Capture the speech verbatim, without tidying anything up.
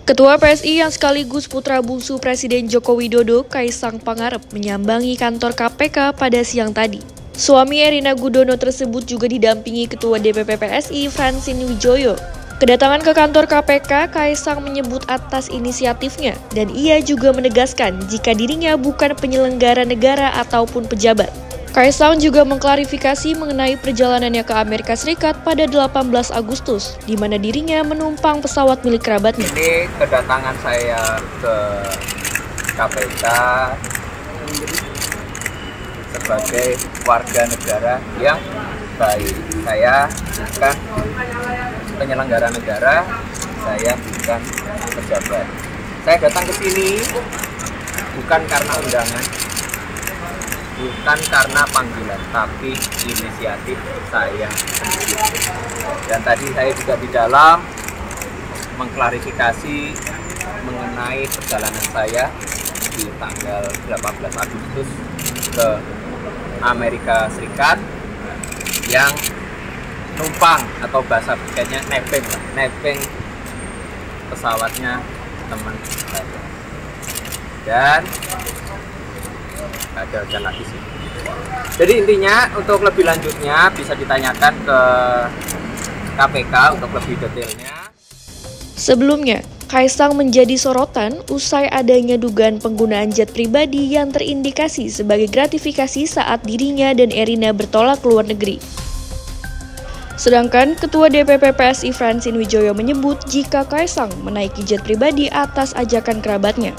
Ketua P S I yang sekaligus putra bungsu Presiden Joko Widodo, Kaisang Pangarep, menyambangi kantor K P K pada siang tadi. Suami Erina Gudono tersebut juga didampingi Ketua D P P P S I, Francine Wijaya. Kedatangan ke kantor K P K, Kaisang menyebut atas inisiatifnya, dan ia juga menegaskan jika dirinya bukan penyelenggara negara ataupun pejabat. Kaisang juga mengklarifikasi mengenai perjalanannya ke Amerika Serikat pada delapan belas Agustus, di mana dirinya menumpang pesawat milik kerabatnya. Ini kedatangan saya ke K P K sebagai warga negara yang baik. Saya bukan penyelenggara negara, saya bukan pejabat. Saya datang ke sini bukan karena undangan, bukan karena panggilan, tapi inisiatif saya sendiri. Dan tadi saya juga di dalam mengklarifikasi mengenai perjalanan saya di tanggal delapan belas Agustus ke Amerika Serikat yang numpang atau bahasa pikirnya nebeng lah, nebeng pesawatnya teman saya. Dan ada jalan lagi sih. Jadi intinya untuk lebih lanjutnya bisa ditanyakan ke K P K untuk lebih detailnya. Sebelumnya, Kaisang menjadi sorotan usai adanya dugaan penggunaan jet pribadi yang terindikasi sebagai gratifikasi saat dirinya dan Erina bertolak ke luar negeri. Sedangkan Ketua D P P P S I Francine Wijaya menyebut jika Kaisang menaiki jet pribadi atas ajakan kerabatnya.